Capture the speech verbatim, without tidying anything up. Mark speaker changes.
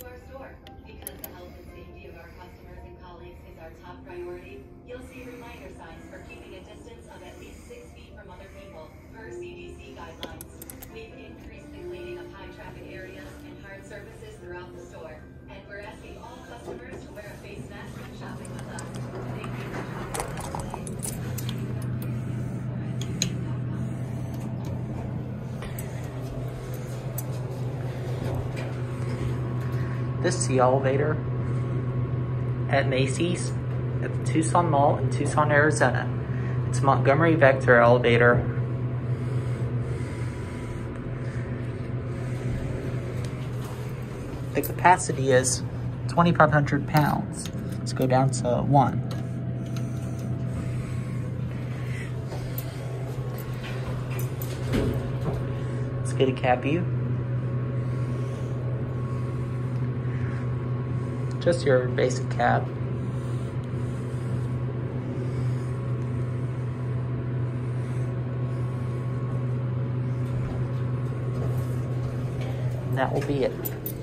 Speaker 1: our store. Because the health and safety of our customers and colleagues is our top priority, you'll see reminder signs for keeping a distance of at least six feet from other people, per C D C guidelines. We've increased the cleaning of high-traffic areas and hard surfaces throughout the store, and we're asking all customers to wear a face mask when shopping with us. Thank you for shopping with us today.
Speaker 2: This is the elevator at Macys at the Tucson Mall in Tucson, Arizona. It's a Montgomery Vector elevator. The capacity is twenty-five hundred pounds. Let's go down to one. Let's get a cab view. Just your basic cab. And that will be it.